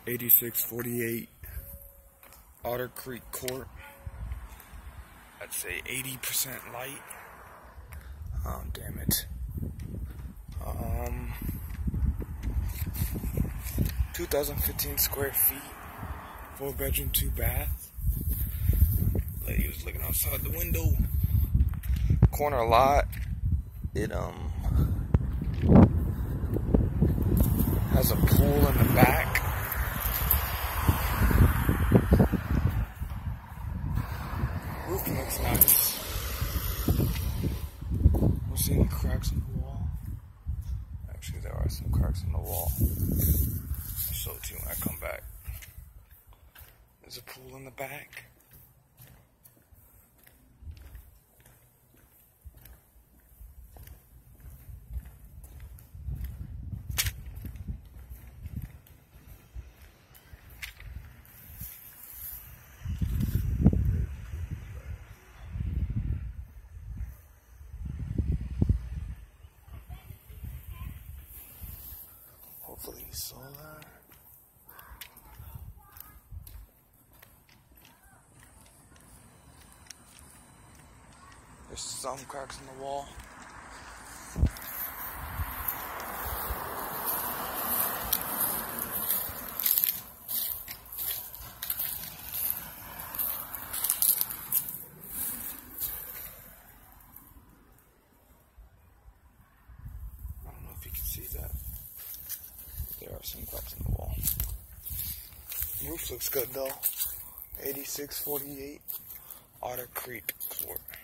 8648 Otter Creek Court. I'd say 80% light. Damn it. 2015 square feet, 4-bedroom, 2-bath. Lady was looking outside the window. Corner lot. It has a pool in the back. Roof looks nice. Don't see any cracks in the wall. Actually, there are some cracks in the wall. I'll show it to you when I come back. There's a pool in the back. Hopefully solar. There's some cracks in the wall. I don't know if you can see that. There are some cracks in the wall. Roof looks good though. 8648 Otter Creek Court.